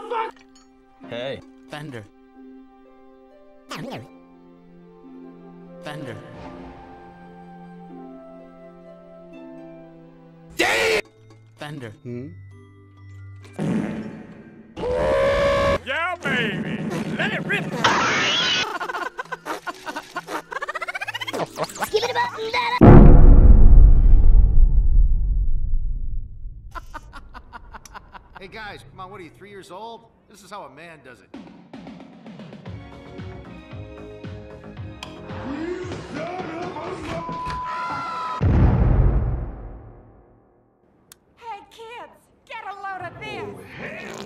Hey. Fender. Fender. Damn! Fender. Yeah, baby. Let it rip. Hey guys, come on, what are you, 3 years old? This is how a man does it. Hey kids, get a load of this!